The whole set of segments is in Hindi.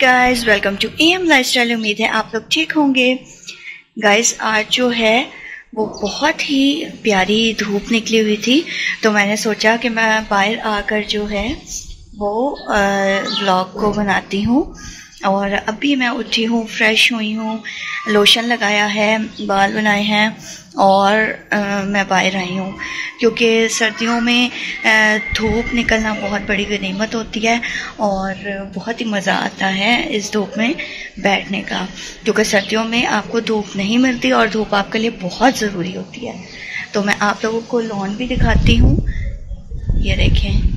Guys, welcome to M lifestyle. उम्मीद है आप लोग ठीक होंगे। गाइस, आज जो है वो बहुत ही प्यारी धूप निकली हुई थी, तो मैंने सोचा कि मैं बाहर आकर जो है वो व्लॉग को बनाती हूँ। और अभी मैं उठी हूँ, फ्रेश हुई हूँ, लोशन लगाया है, बाल बनाए हैं और मैं बाहर आई हूँ क्योंकि सर्दियों में धूप निकलना बहुत बड़ी गनीमत होती है और बहुत ही मज़ा आता है इस धूप में बैठने का, क्योंकि सर्दियों में आपको धूप नहीं मिलती और धूप आपके लिए बहुत ज़रूरी होती है। तो मैं आप लोगों को लॉन भी दिखाती हूँ। ये देखें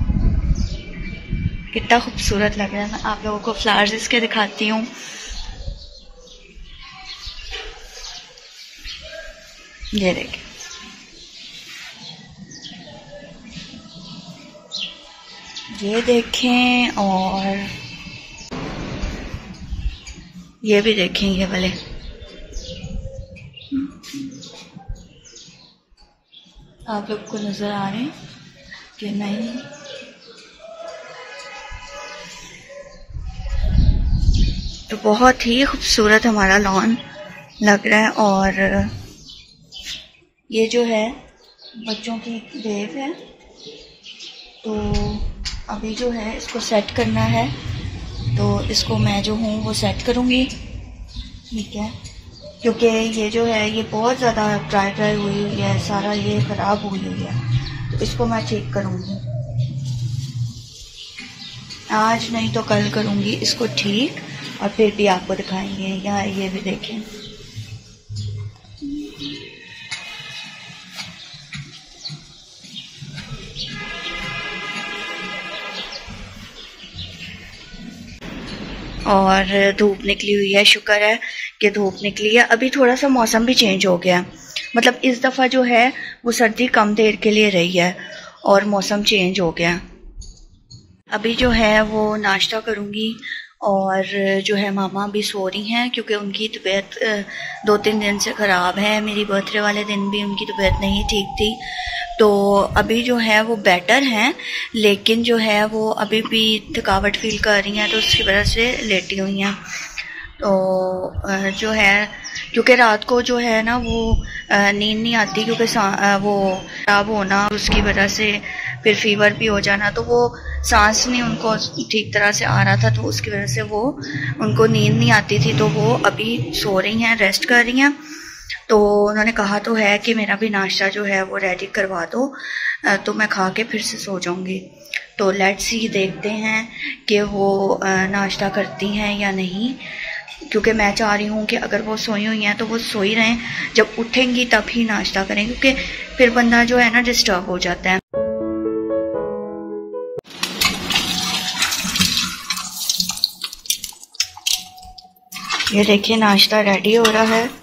कितना खूबसूरत लग रहा है। मैं आप लोगों को फ्लावर्स इसके दिखाती हूँ। ये देखें, ये देखें और ये भी देखें, ये वाले आप लोग को नजर आ रहे हैं कि नहीं? तो बहुत ही खूबसूरत हमारा लॉन लग रहा है। और ये जो है बच्चों की डेव है, तो अभी जो है इसको सेट करना है, तो इसको मैं जो हूँ वो सेट करूँगी, ठीक है? क्योंकि ये जो है ये बहुत ज़्यादा ड्राई हुई हुई है, सारा ये ख़राब हुई हुई है, तो इसको मैं ठीक करूँगी। आज नहीं तो कल करूँगी इसको ठीक, और फिर भी आपको दिखाएंगे। यहाँ ये भी देखें, और धूप निकली हुई है। शुक्र है कि धूप निकली है। अभी थोड़ा सा मौसम भी चेंज हो गया, मतलब इस दफ़ा जो है वो सर्दी कम देर के लिए रही है और मौसम चेंज हो गया। अभी जो है वो नाश्ता करूँगी और जो है मामा भी सो रही हैं क्योंकि उनकी तबीयत 2-3 दिन से ख़राब है। मेरी बर्थडे वाले दिन भी उनकी तबीयत नहीं ठीक थी, तो अभी जो है वो बेटर हैं, लेकिन जो है वो अभी भी थकावट फील कर रही हैं, तो उसकी वजह से लेटी हुई हैं। तो जो है क्योंकि रात को जो है ना वो नींद नहीं आती, क्योंकि वो खराब होना, उसकी वजह से फिर फीवर भी हो जाना, तो वो सांस नहीं उनको ठीक तरह से आ रहा था, तो उसकी वजह से वो उनको नींद नहीं आती थी। तो वो अभी सो रही हैं, रेस्ट कर रही हैं। तो उन्होंने कहा तो है कि मेरा भी नाश्ता जो है वो रेडी करवा दो, तो मैं खा के फिर से सो जाऊंगी। तो लेट्स सी, देखते हैं कि वो नाश्ता करती हैं या नहीं, क्योंकि मैं चाह रही हूँ कि अगर वो सोई हुई हैं तो वो सोई रहें, जब उठेंगी तब ही नाश्ता करें, क्योंकि फिर बंदा जो है ना डिस्टर्ब हो जाता है। ये देखिए नाश्ता रेडी हो रहा है।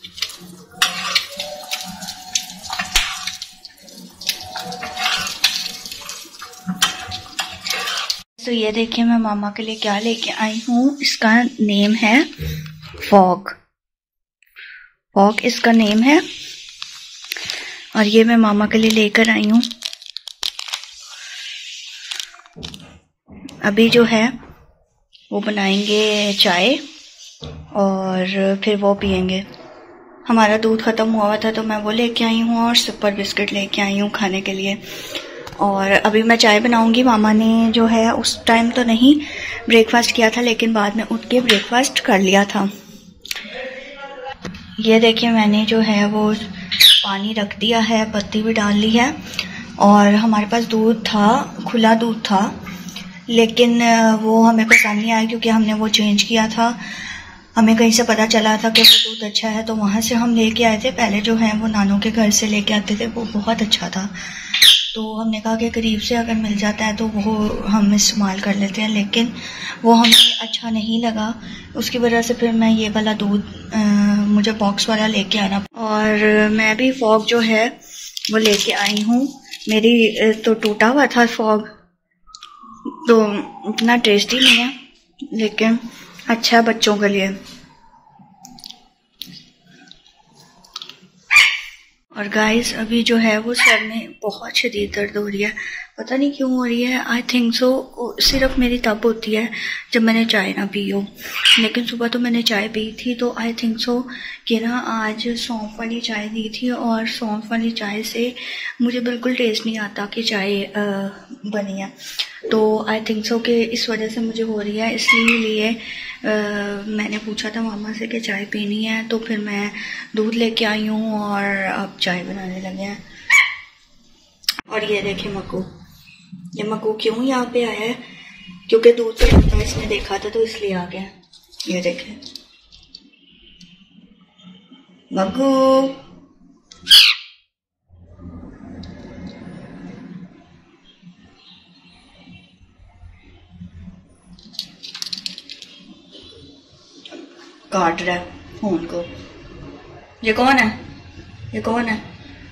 तो ये देखिए मैं मामा के लिए क्या लेके आई हूँ। इसका नेम है फॉग। फॉग इसका नेम है, और ये मैं मामा के लिए लेकर आई हूँ। अभी जो है वो बनाएंगे चाय और फिर वो पियेंगे। हमारा दूध ख़त्म हुआ था तो मैं वो लेके आई हूँ, और सुपर बिस्किट लेके आई हूँ खाने के लिए। और अभी मैं चाय बनाऊंगी। मामा ने जो है उस टाइम तो नहीं ब्रेकफास्ट किया था, लेकिन बाद में उठ के ब्रेकफास्ट कर लिया था। ये देखिए मैंने जो है वो पानी रख दिया है, पत्ती भी डाल ली है, और हमारे पास दूध था, खुला दूध था, लेकिन वो हमें पसंद नहीं आया क्योंकि हमने वो चेंज किया था। हमें कहीं से पता चला था कि वो दूध अच्छा है, तो वहाँ से हम लेके आए थे। पहले जो है वो नानों के घर से लेके आते थे, वो बहुत अच्छा था, तो हमने कहा कि करीब से अगर मिल जाता है तो वो हम इस्तेमाल कर लेते हैं, लेकिन वो हमें अच्छा नहीं लगा। उसकी वजह से फिर मैं ये वाला दूध मुझे बॉक्स वाला लेके आना। और मैं भी फॉग जो है वो लेके आई हूँ। मेरी तो टूटा हुआ था फॉग, तो इतना टेस्टी नहीं है, लेकिन अच्छा है बच्चों के लिए। और गाइस, अभी जो है वो सर में बहुत शदीद दर्द हो रही है, पता नहीं क्यों हो रही है। आई थिंक सो सिर्फ मेरी तब होती है जब मैंने चाय ना पी हो, लेकिन सुबह तो मैंने चाय पी थी। तो आई थिंक सो कि ना आज सौंफ वाली चाय दी थी, और सौंफ वाली चाय से मुझे बिल्कुल टेस्ट नहीं आता कि चाय बनी है। तो आई थिंक सो कि इस वजह से मुझे हो रही है। इसलिए मैंने पूछा था मामा से कि चाय पीनी है, तो फिर मैं दूध लेके आई हूँ और अब चाय बनाने लगे हैं। और ये देखे मक्कू, ये मक्कू क्यों यहाँ पे आया है? क्योंकि दूध से बनता है, इसने देखा था तो इसलिए आ गया। ये देखे मक्कू, काट रहा है फोन को। ये कौन है? ये कौन है?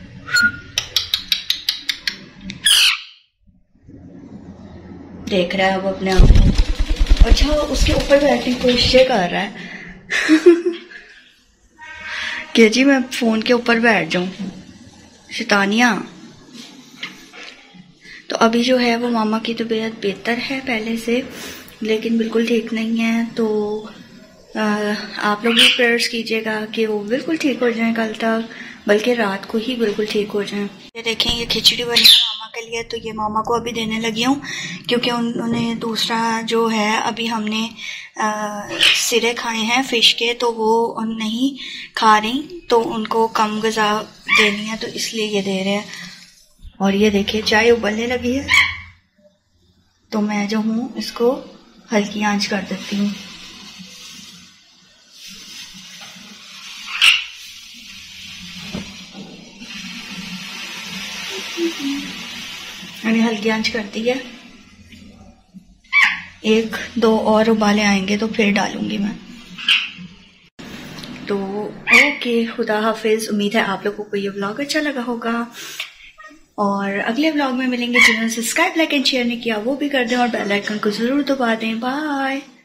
देख रहा है अब अपने आप को। अच्छा, उसके ऊपर बैठने की कोशिश कर रहा है कि जी मैं फोन के ऊपर बैठ जाऊं, शैतानिया। तो अभी जो है वो मामा की तबीयत बेहतर है पहले से, लेकिन बिल्कुल ठीक नहीं है। तो आप लोग भी प्रेयर्स कीजिएगा कि वो बिल्कुल ठीक हो जाए कल तक, बल्कि रात को ही बिल्कुल ठीक हो जाए। ये देखें, ये खिचड़ी बनी है मामा के लिए, तो ये मामा को अभी देने लगी हूँ, क्योंकि उन्होंने दूसरा जो है, अभी हमने सिरे खाए हैं फिश के, तो वो नहीं खा रही, तो उनको कम ग़िज़ा देनी है, तो इसलिए ये दे रहे हैं। और ये देखिए चाय उबलने लगी है, तो मैं जो हूँ इसको हल्की आंच कर देती हूँ। मैंने हल्की आंच कर दी है। 1-2 और उबाले आएंगे तो फिर डालूंगी मैं। तो ओके, खुदा हाफिज। उम्मीद है आप लोगों को ये व्लॉग अच्छा लगा होगा, और अगले व्लॉग में मिलेंगे। जिन्होंने सब्सक्राइब, लाइक एंड शेयर नहीं किया वो भी कर दें, और बेल आइकन को जरूर दबा दें। बाय।